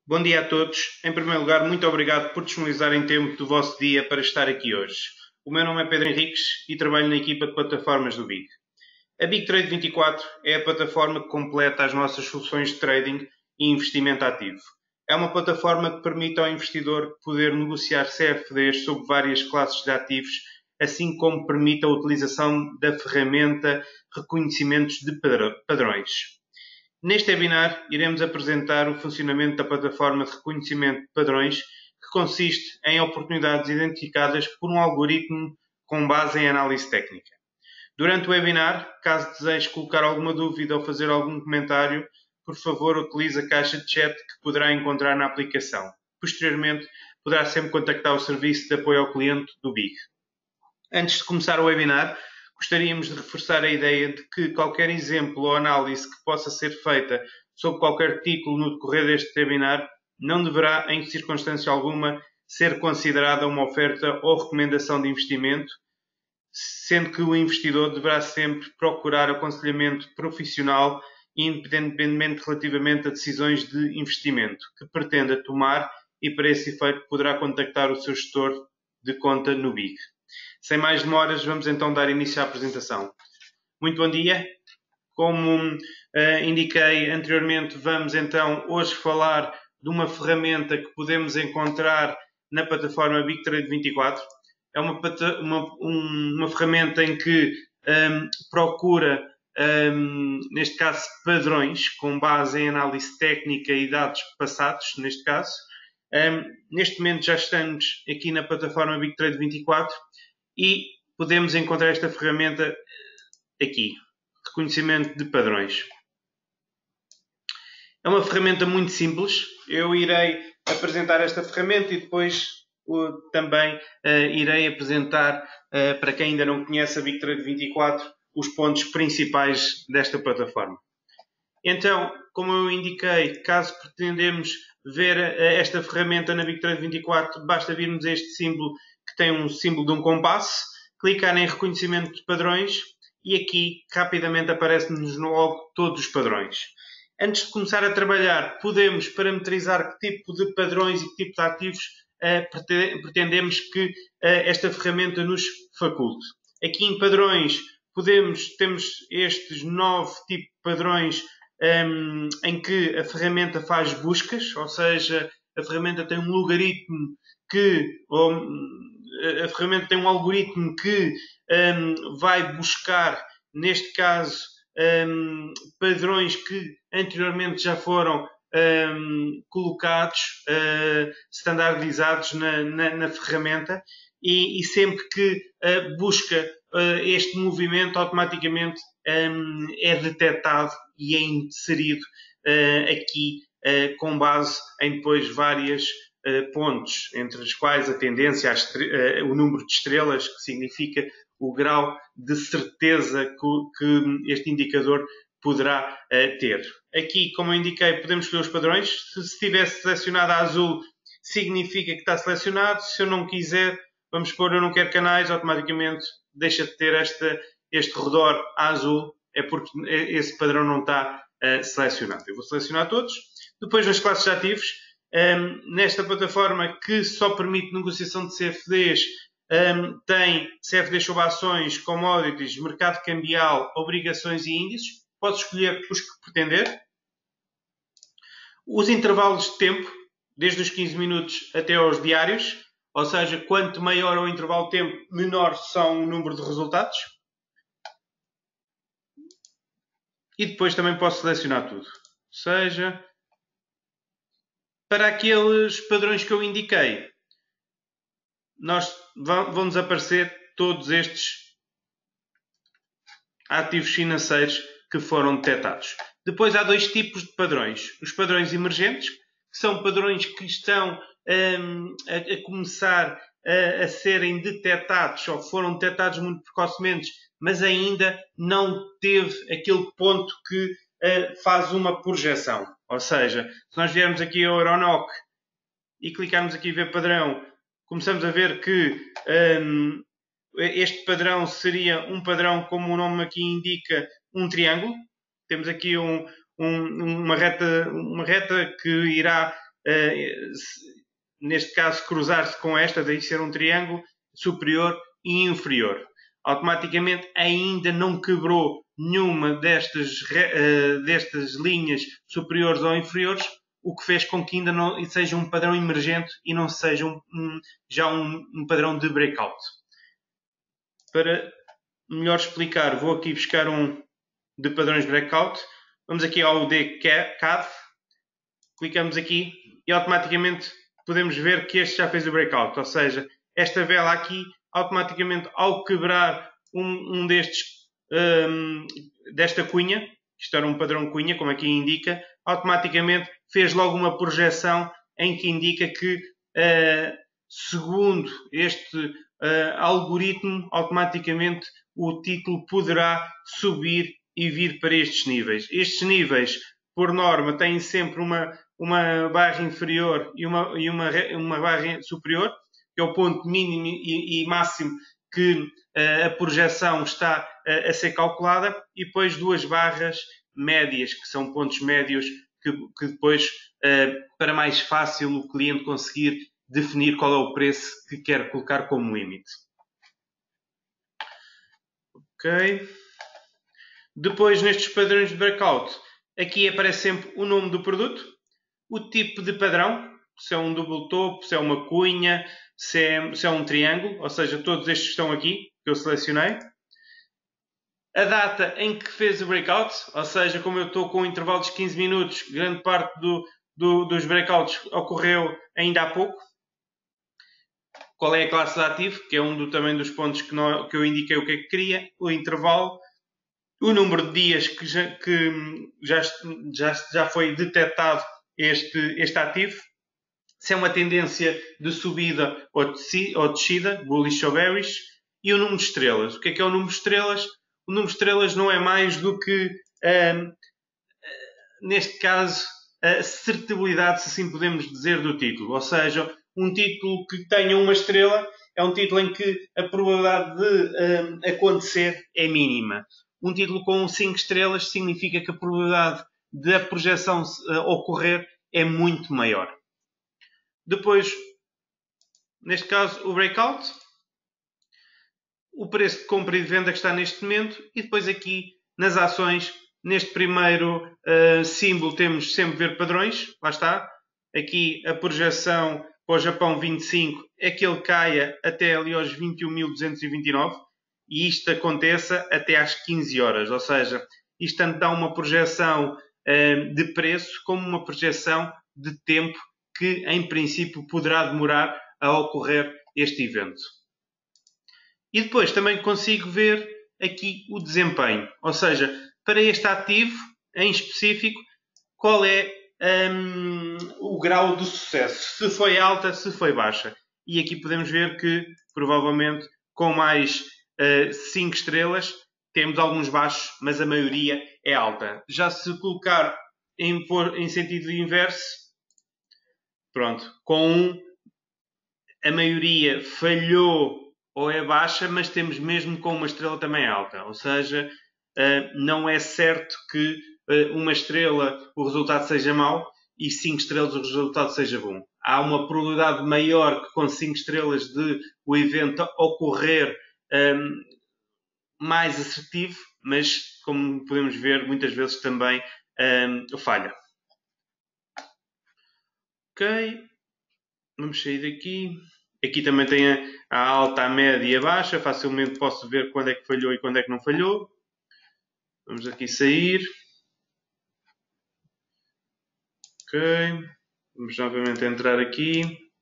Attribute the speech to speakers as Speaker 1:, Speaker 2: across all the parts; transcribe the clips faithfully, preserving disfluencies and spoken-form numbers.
Speaker 1: Bom dia a todos. Em primeiro lugar, muito obrigado por disponibilizarem tempo do vosso dia para estar aqui hoje. O meu nome é Pedro Henriques e trabalho na equipa de plataformas do B I C. A Big Trade vinte e quatro é a plataforma que completa as nossas soluções de trading e investimento ativo. É uma plataforma que permite ao investidor poder negociar C F Ds sobre várias classes de ativos, assim como permite a utilização da ferramenta Reconhecimentos de Padrões. Neste webinar, iremos apresentar o funcionamento da plataforma de reconhecimento de padrões, que consiste em oportunidades identificadas por um algoritmo com base em análise técnica. Durante o webinar, caso deseje colocar alguma dúvida ou fazer algum comentário, por favor, utilize a caixa de chat que poderá encontrar na aplicação. Posteriormente, poderá sempre contactar o serviço de apoio ao cliente do B I C. Antes de começar o webinar, gostaríamos de reforçar a ideia de que qualquer exemplo ou análise que possa ser feita sobre qualquer título no decorrer deste webinar não deverá, em circunstância alguma, ser considerada uma oferta ou recomendação de investimento, sendo que o investidor deverá sempre procurar aconselhamento profissional e independentemente relativamente a decisões de investimento que pretenda tomar e, para esse efeito, poderá contactar o seu gestor de conta no B I C. Sem mais demoras, vamos então dar início à apresentação. Muito bom dia. Como uh, indiquei anteriormente, vamos então hoje falar de uma ferramenta que podemos encontrar na plataforma Big Trade vinte e quatro. É uma, uma, uma ferramenta em que um, procura, um, neste caso, padrões com base em análise técnica e dados passados, neste caso. Um, neste momento já estamos aqui na plataforma Big Trade vinte e quatro e podemos encontrar esta ferramenta aqui, reconhecimento de padrões. É uma ferramenta muito simples. Eu irei apresentar esta ferramenta e depois uh, também uh, irei apresentar, uh, para quem ainda não conhece a Big Trade vinte e quatro, os pontos principais desta plataforma. Então, como eu indiquei, caso pretendemos ver uh, esta ferramenta na Big Trade vinte e quatro, basta virmos este símbolo que tem um símbolo de um compasso, clicar em reconhecimento de padrões e aqui rapidamente aparecem-nos logo todos os padrões. Antes de começar a trabalhar, podemos parametrizar que tipo de padrões e que tipo de ativos uh, pretendemos que uh, esta ferramenta nos faculte. Aqui em padrões, podemos, temos estes nove tipos de padrões um, em que a ferramenta faz buscas, ou seja, a ferramenta tem um logaritmo que, ou, a ferramenta tem um algoritmo que um, vai buscar, neste caso, um, padrões que anteriormente já foram um, colocados, uh, standardizados na, na, na ferramenta e, e sempre que uh, busca uh, este movimento, automaticamente um, é detectado e é inserido uh, aqui uh, com base em depois várias Uh, pontos, entre os quais a tendência, a uh, o número de estrelas, que significa o grau de certeza que, que este indicador poderá uh, ter. Aqui, como eu indiquei, podemos escolher os padrões. Se estiver selecionado a azul, significa que está selecionado. Se eu não quiser, vamos pôr eu não quero canais, automaticamente deixa de ter esta, este redor azul, é porque esse padrão não está uh, selecionado. Eu vou selecionar todos. Depois, nas classes de ativos, Um, nesta plataforma que só permite negociação de C F Ds, um, tem C F Ds sobre ações, commodities, mercado cambial, obrigações e índices. Pode escolher os que pretender. Os intervalos de tempo, desde os quinze minutos até aos diários, ou seja, quanto maior o intervalo de tempo, menor são o número de resultados. E depois também posso selecionar tudo. Ou seja, para aqueles padrões que eu indiquei, nós vão-nos aparecer todos estes ativos financeiros que foram detectados. Depois há dois tipos de padrões. Os padrões emergentes, que são padrões que estão um, a, a começar a, a serem detectados ou foram detectados muito precocemente, mas ainda não teve aquele ponto que uh, faz uma projeção. Ou seja, se nós viermos aqui ao Euronoc e clicarmos aqui em ver padrão, começamos a ver que um, este padrão seria um padrão, como o nome aqui indica, um triângulo. Temos aqui um, um, uma, reta, uma reta que irá uh, se, neste caso, cruzar-se com esta, daí ser um triângulo superior e inferior. Automaticamente ainda não quebrou nenhuma destas, uh, destas linhas superiores ou inferiores, o que fez com que ainda não seja um padrão emergente e não seja um, um, já um, um padrão de breakout. Para melhor explicar, vou aqui buscar um de padrões breakout. Vamos aqui ao D C A D, clicamos aqui e automaticamente podemos ver que este já fez o breakout, ou seja, esta vela aqui, automaticamente ao quebrar um, um destes, um, desta cunha, isto era um padrão cunha, como aqui indica, automaticamente fez logo uma projeção em que indica que, uh, segundo este uh, algoritmo, automaticamente o título poderá subir e vir para estes níveis. Estes níveis, por norma, têm sempre uma, uma barra inferior e uma, e uma, uma barra superior, que é o ponto mínimo e, e máximo que uh, a projeção está uh, a ser calculada, e depois duas barras médias, que são pontos médios, que, que depois, uh, para mais fácil o cliente conseguir definir qual é o preço que quer colocar como limite. Ok. Depois, nestes padrões de breakout, aqui aparece sempre o nome do produto, o tipo de padrão, se é um duplo topo, se é uma cunha, se é, se é um triângulo, ou seja, todos estes estão aqui, que eu selecionei. A data em que fez o breakout, ou seja, como eu estou com um intervalo de quinze minutos, grande parte do, do, dos breakouts ocorreu ainda há pouco. Qual é a classe de ativo, que é um do, também dos pontos que, não, que eu indiquei o que é que queria, o intervalo, o número de dias que já, que já, já, já foi detectado este, este ativo, se é uma tendência de subida ou de descida, bullish ou bearish, e o número de estrelas. O que é que é o número de estrelas? O número de estrelas não é mais do que, um, neste caso, a assertibilidade, se assim podemos dizer, do título. Ou seja, um título que tenha uma estrela é um título em que a probabilidade de um, acontecer é mínima. Um título com cinco estrelas significa que a probabilidade de a projeção uh, ocorrer é muito maior. Depois, neste caso, o breakout, o preço de compra e de venda que está neste momento, e depois aqui nas ações, neste primeiro uh, símbolo temos sempre ver padrões, lá está. Aqui a projeção para o Japão vinte e cinco é que ele caia até ali aos vinte e um mil duzentos e vinte e nove, e isto aconteça até às quinze horas, ou seja, isto tanto dá uma projeção uh, de preço como uma projeção de tempo que em princípio poderá demorar a ocorrer este evento. E depois também consigo ver aqui o desempenho, ou seja, para este ativo em específico, qual é um, o grau de sucesso, se foi alta, se foi baixa. E aqui podemos ver que provavelmente com mais uh, cinco estrelas temos alguns baixos, mas a maioria é alta. Já se colocar em, em sentido inverso, pronto, com um, a maioria falhou ou é baixa, mas temos mesmo com uma estrela também alta. Ou seja, não é certo que uma estrela o resultado seja mau e cinco estrelas o resultado seja bom. Há uma probabilidade maior que com cinco estrelas de o evento ocorrer um, mais assertivo, mas como podemos ver, muitas vezes também um, falha. Ok, vamos sair daqui. Aqui também tem a, a alta, a média e a baixa. Facilmente posso ver quando é que falhou e quando é que não falhou. Vamos aqui sair. Ok. Vamos novamente entrar aqui.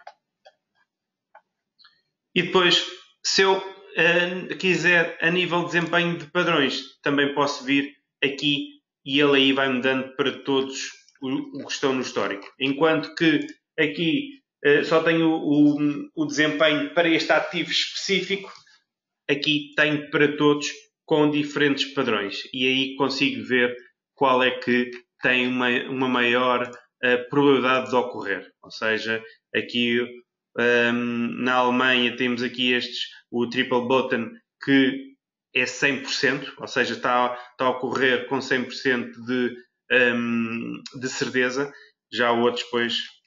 Speaker 1: E depois, se eu uh, quiser a nível de desempenho de padrões, também posso vir aqui e ele aí vai-me dando para todos o, o que estão no histórico. Enquanto que aqui uh, só tenho o, o, o desempenho para este ativo específico, aqui tenho para todos com diferentes padrões. E aí consigo ver qual é que tem uma, uma maior uh, probabilidade de ocorrer. Ou seja, aqui um, na Alemanha temos aqui estes, o triple bottom, que é cem por cento, ou seja, está, está a ocorrer com cem por cento de, um, de certeza. Já outros, pois,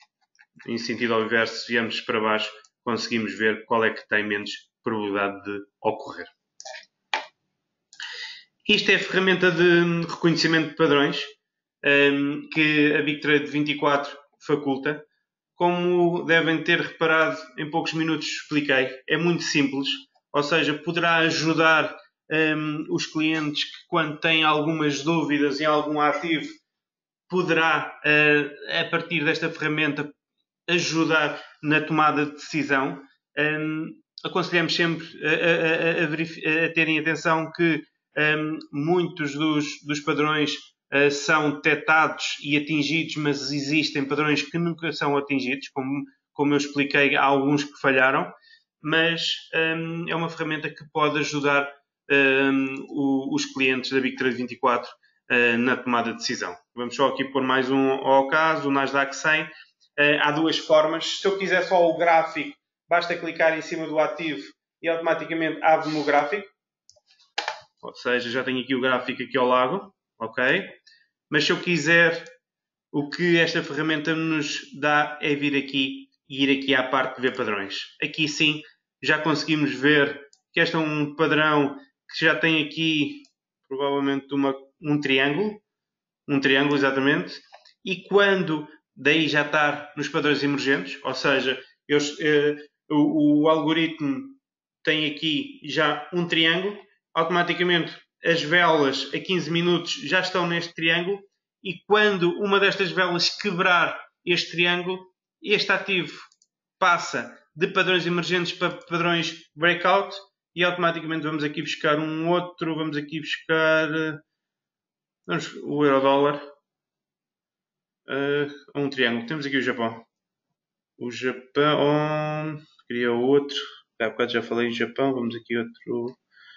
Speaker 1: em sentido ao inverso, se viemos para baixo, conseguimos ver qual é que tem menos probabilidade de ocorrer. Isto é a ferramenta de reconhecimento de padrões um, que a BigTrade vinte e quatro faculta. Como devem ter reparado, em poucos minutos expliquei, é muito simples, ou seja, poderá ajudar um, os clientes que, quando têm algumas dúvidas em algum ativo, poderá, uh, a partir desta ferramenta, ajudar na tomada de decisão. Um, aconselhamos sempre a, a, a, a terem atenção que um, muitos dos, dos padrões Uh, são detectados e atingidos, mas existem padrões que nunca são atingidos, como, como eu expliquei, há alguns que falharam, mas um, é uma ferramenta que pode ajudar um, o, os clientes da BigTrade vinte e quatro uh, na tomada de decisão. Vamos só aqui pôr mais um ao caso, o Nasdaq cem. Uh, há duas formas. Se eu quiser só o gráfico, basta clicar em cima do ativo e automaticamente abre-me o gráfico. Ou seja, já tenho aqui o gráfico aqui ao lado. Ok? Mas se eu quiser, o que esta ferramenta nos dá é vir aqui e ir aqui à parte de ver padrões. Aqui sim, já conseguimos ver que este é um padrão que já tem aqui, provavelmente, uma, um triângulo. Um triângulo, exatamente. E quando daí já está nos padrões emergentes, ou seja, eu, eh, o, o algoritmo tem aqui já um triângulo, automaticamente as velas a quinze minutos já estão neste triângulo e quando uma destas velas quebrar este triângulo, este ativo passa de padrões emergentes para padrões breakout e automaticamente vamos aqui buscar um outro, vamos aqui buscar vamos, o euro-dólar uh, um triângulo. Temos aqui o Japão. O Japão, queria outro, há bocado já falei em Japão, vamos aqui outro.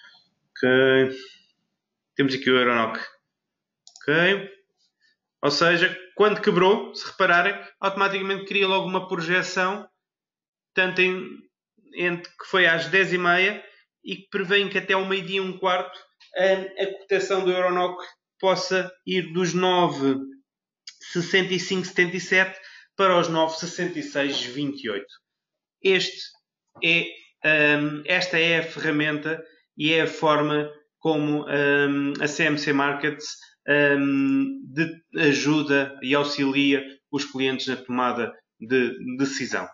Speaker 1: Ok. Temos aqui o Euronoc. Ok. Ou seja, quando quebrou, se repararem, automaticamente cria logo uma projeção, tanto em, entre que foi às dez e meia e que prevê que até ao meio-dia e um quarto a, a cotação do Euronoc possa ir dos nove vírgula sessenta e cinco setenta e sete para os nove vírgula sessenta e seis vinte e oito. Este é, um, esta é a ferramenta e é a forma como um, a C M C Markets um, de, ajuda e auxilia os clientes na tomada de decisão.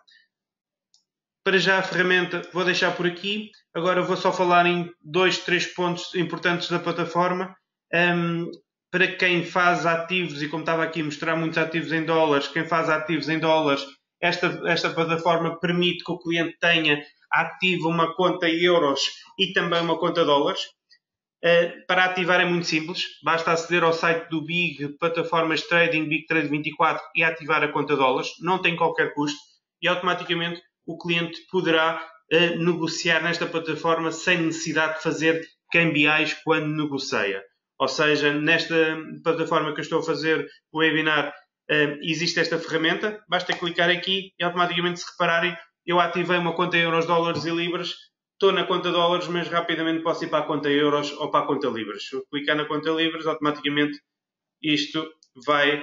Speaker 1: Para já a ferramenta vou deixar por aqui. Agora vou só falar em dois, três pontos importantes da plataforma. Um, para quem faz ativos, e como estava aqui a mostrar muitos ativos em dólares, quem faz ativos em dólares, esta, esta plataforma permite que o cliente tenha ativo uma conta euros e também uma conta dólares. Uh, para ativar é muito simples, basta aceder ao site do Big, plataformas trading, BigTrade vinte e quatro e ativar a conta dólares, não tem qualquer custo e automaticamente o cliente poderá uh, negociar nesta plataforma sem necessidade de fazer cambiais quando negocia. Ou seja, nesta plataforma que eu estou a fazer o webinar uh, existe esta ferramenta, basta clicar aqui e automaticamente, se repararem, eu ativei uma conta em euros, dólares e libras. Estou na conta dólares, mas rapidamente posso ir para a conta euros ou para a conta libras. Se eu clicar na conta libras, automaticamente isto vai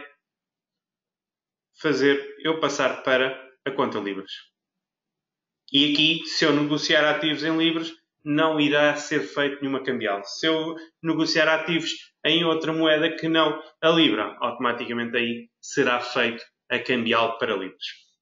Speaker 1: fazer eu passar para a conta libras. E aqui, se eu negociar ativos em libras, não irá ser feito nenhuma cambial. Se eu negociar ativos em outra moeda que não a libra, automaticamente aí será feito a cambial para libras.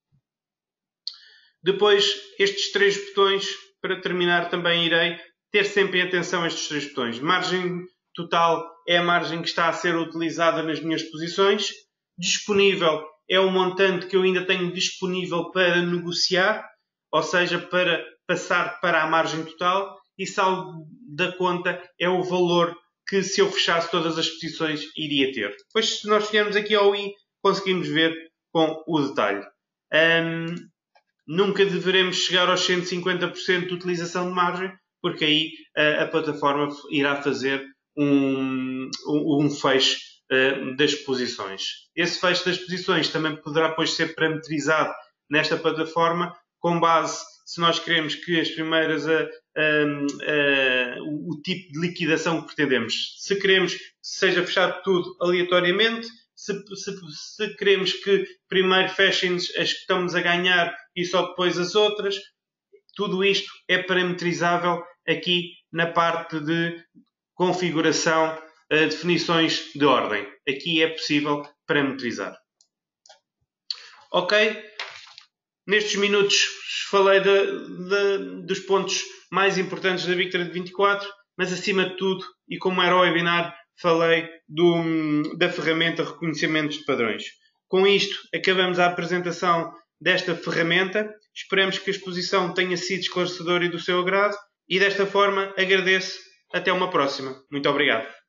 Speaker 1: Depois, estes três botões. Para terminar, também irei ter sempre em atenção estes três botões. Margem total é a margem que está a ser utilizada nas minhas posições. Disponível é o montante que eu ainda tenho disponível para negociar, ou seja, para passar para a margem total. E saldo da conta é o valor que, se eu fechasse todas as posições, iria ter. Depois, se nós fizermos aqui ao I, conseguimos ver com o detalhe. Um, Nunca deveremos chegar aos cento e cinquenta por cento de utilização de margem, porque aí uh, a plataforma irá fazer um, um, um fecho uh, das posições. Esse fecho das posições também poderá depois ser parametrizado nesta plataforma, com base, se nós queremos que as primeiras, uh, uh, uh, o tipo de liquidação que pretendemos. Se queremos que seja fechado tudo aleatoriamente, se, se, se queremos que primeiro fechem as que estamos a ganhar e só depois as outras. Tudo isto é parametrizável aqui na parte de configuração, uh, definições de ordem. Aqui é possível parametrizar. Ok? Nestes minutos falei de, de, dos pontos mais importantes da Victrade vinte e quatro, mas acima de tudo, e como era o webinar, falei do, da ferramenta Reconhecimento de Padrões. Com isto, acabamos a apresentação desta ferramenta. Esperamos que a exposição tenha sido esclarecedora e do seu agrado. E desta forma, agradeço. Até uma próxima. Muito obrigado.